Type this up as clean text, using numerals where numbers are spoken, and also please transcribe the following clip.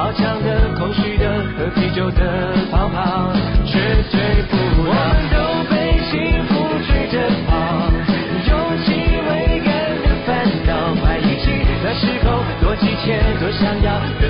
好强的、空虚的和啤酒的泡泡，绝对不让。我们都被幸福追着跑，勇气未干的烦恼，快一起，那时候多急切，多想要。